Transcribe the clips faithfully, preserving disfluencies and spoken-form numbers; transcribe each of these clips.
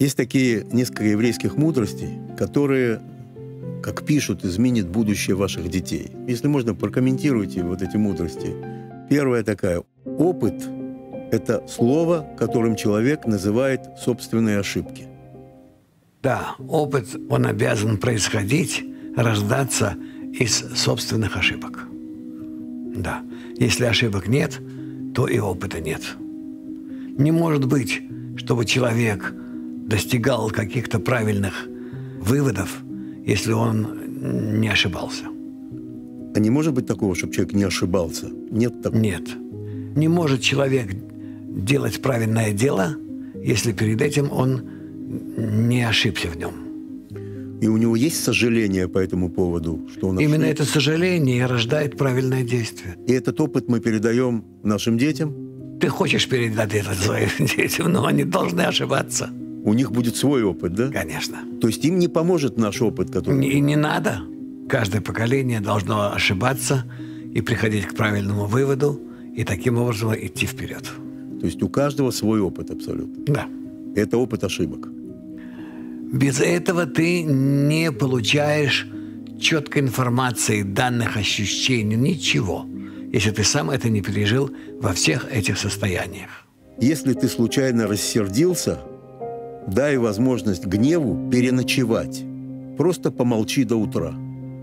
Есть такие несколько еврейских мудростей, которые, как пишут, изменят будущее ваших детей. Если можно, прокомментируйте вот эти мудрости. Первая такая. Опыт – это слово, которым человек называет собственные ошибки. Да, опыт, он обязан происходить, рождаться из собственных ошибок. Да, если ошибок нет, то и опыта нет. Не может быть, чтобы человек достигал каких-то правильных выводов, если он не ошибался. А не может быть такого, чтобы человек не ошибался? Нет такого? Нет. Не может человек делать правильное дело, если перед этим он не ошибся в нем. И у него есть сожаление по этому поводу, что он Именно ошибся? это сожаление и рождает правильное действие. И этот опыт мы передаем нашим детям? Ты хочешь передать это своим детям, но они должны ошибаться. У них будет свой опыт, да? Конечно. То есть им не поможет наш опыт, который... И не надо. Каждое поколение должно ошибаться и приходить к правильному выводу, и таким образом идти вперед. То есть у каждого свой опыт абсолютно. Да. Это опыт ошибок. Без этого ты не получаешь четкой информации, данных, ощущений, ничего, если ты сам это не пережил во всех этих состояниях. Если ты случайно рассердился, дай возможность гневу переночевать. Просто помолчи до утра.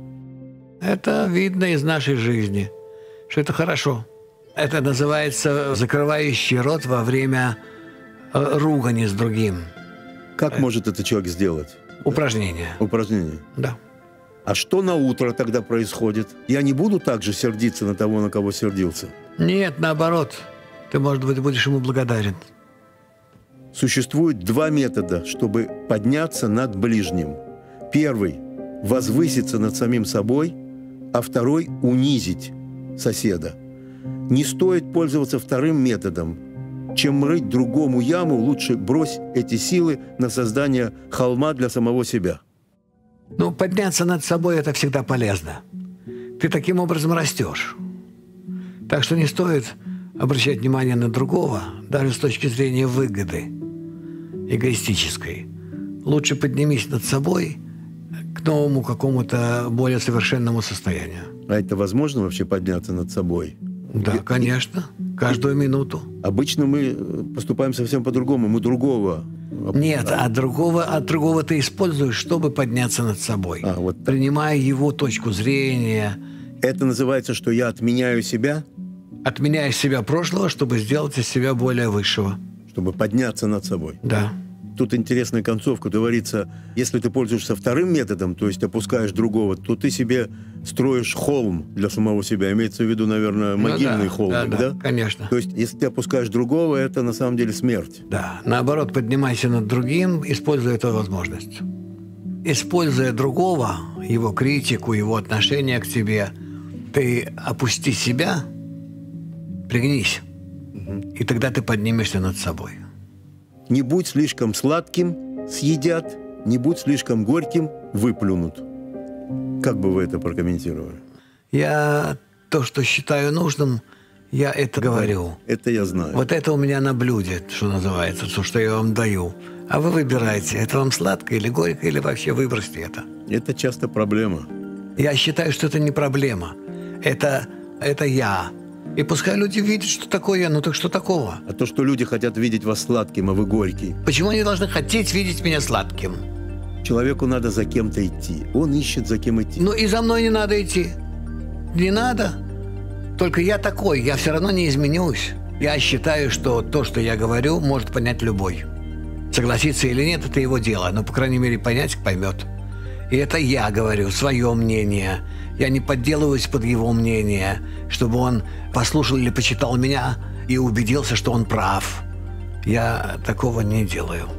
Это видно из нашей жизни, что это хорошо. Это называется закрывающий рот во время э, ругани с другим. Как э... может это человек сделать? Упражнение. Упражнение? Да. А что на утро тогда происходит? Я не буду так же сердиться на того, на кого сердился? Нет, наоборот. Ты, может быть, будешь ему благодарен. Существует два метода, чтобы подняться над ближним. Первый – возвыситься над самим собой, а второй – унизить соседа. Не стоит пользоваться вторым методом. Чем рыть другому яму, лучше брось эти силы на создание холма для самого себя. Ну, подняться над собой – это всегда полезно. Ты таким образом растешь. Так что не стоит обращать внимание на другого, даже с точки зрения выгоды эгоистической. Лучше поднимись над собой к новому какому-то более совершенному состоянию. А это возможно вообще подняться над собой? Да, И, конечно. Каждую минуту. Обычно мы поступаем совсем по-другому. Мы другого... Нет, а другого, а другого ты используешь, чтобы подняться над собой. А, вот так. Принимая его точку зрения. Это называется, что я отменяю себя? Отменяешь себя прошлого, чтобы сделать из себя более высшего. Чтобы подняться над собой. Да. Тут интересная концовка. Говорится, если ты пользуешься вторым методом, то есть опускаешь другого, то ты себе строишь холм для самого себя. Имеется в виду, наверное, могильный ну, да, холмик, да, да? Да, конечно. То есть, если ты опускаешь другого, это на самом деле смерть. Да. Наоборот, поднимайся над другим, используя эту возможность. Используя другого, его критику, его отношение к тебе, ты опусти себя, пригнись, угу. И тогда ты поднимешься над собой. Не будь слишком сладким, съедят, не будь слишком горьким, выплюнут. Как бы вы это прокомментировали? Я то, что считаю нужным, я это говорю. Это я знаю. Вот это у меня на блюде, что называется, то, что я вам даю. А вы выбираете, это вам сладко или горько, или вообще выбросьте это. Это часто проблема. Я считаю, что это не проблема. Это, это я. И пускай люди видят, что такое я, ну так что такого? А то, что люди хотят видеть вас сладким, а вы горький. Почему они должны хотеть видеть меня сладким? Человеку надо за кем-то идти. Он ищет, за кем идти. Ну и за мной не надо идти. Не надо. Только я такой, я все равно не изменюсь. Я считаю, что то, что я говорю, может понять любой. Согласиться или нет, это его дело. Но, по крайней мере, понять поймет. И это я говорю, свое мнение. Я не подделываюсь под его мнение, чтобы он послушал или почитал меня и убедился, что он прав. Я такого не делаю.